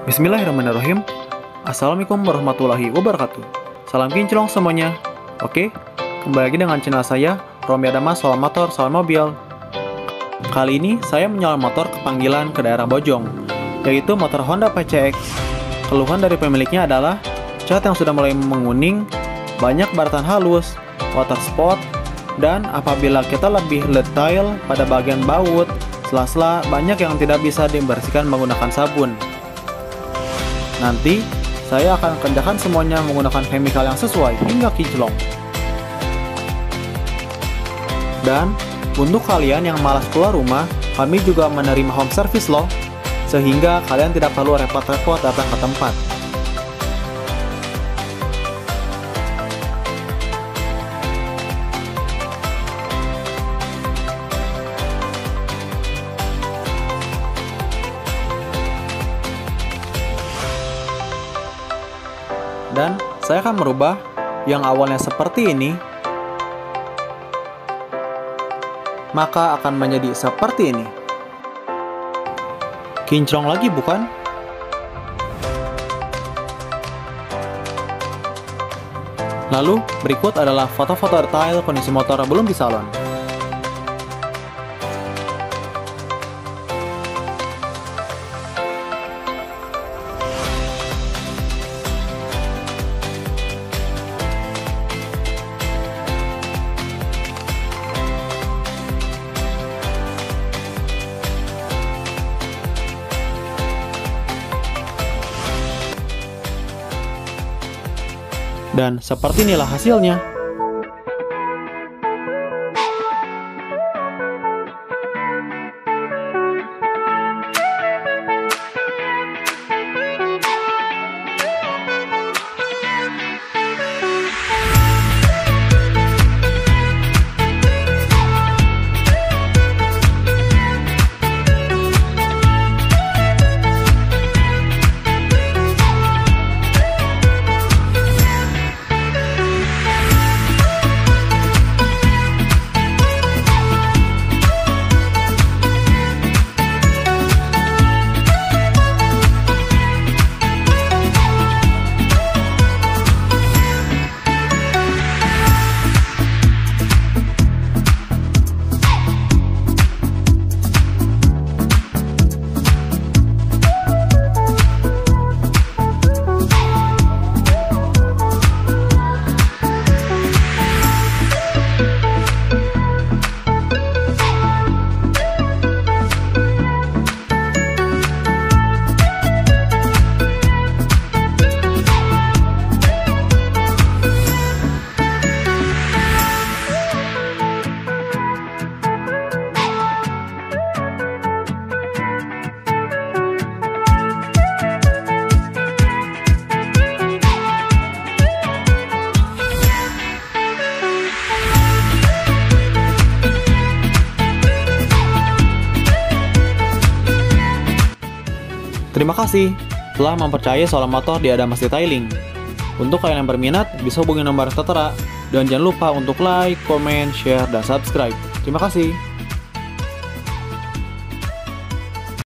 Bismillahirrahmanirrahim. Assalamualaikum warahmatullahi wabarakatuh. Salam kinclong semuanya. Oke, kembali lagi dengan channel saya, Romi Adama, soal motor, soal mobil. Kali ini saya menyewa motor ke panggilan ke daerah Bojong, yaitu motor Honda PCX. Keluhan dari pemiliknya adalah cat yang sudah mulai menguning, banyak baratan halus, water spot, dan apabila kita lebih detail pada bagian baut, sela-sela banyak yang tidak bisa dibersihkan menggunakan sabun. Nanti saya akan kerjakan semuanya menggunakan chemical yang sesuai hingga kinclong. Dan untuk kalian yang malas keluar rumah, kami juga menerima home service loh, sehingga kalian tidak perlu repot-repot datang ke tempat. Dan saya akan merubah yang awalnya seperti ini, maka akan menjadi seperti ini. Kinclong lagi bukan? Lalu berikut adalah foto-foto detail kondisi motor belum di salon. Dan seperti inilah hasilnya. Terima kasih telah mempercayai soal motor di Adamas Detailing. Untuk kalian yang berminat, bisa hubungi nomor tertera. Dan jangan lupa untuk like, comment, share, dan subscribe. Terima kasih.